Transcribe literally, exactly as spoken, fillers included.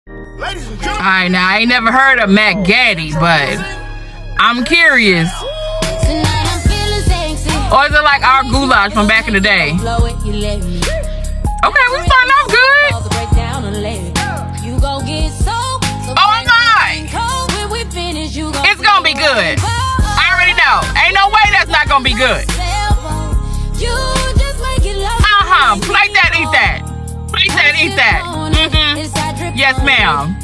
Alright, now I ain't never heard of ghetti, but I'm curious. Or is it like our goulash from back in the day? Okay, we starting off good. Oh my! It's gonna be good. I already know. Ain't no way that's not gonna be good. Uh-huh. Plate that, eat that. Plate that, eat that. Mm-hmm. Yes, ma'am.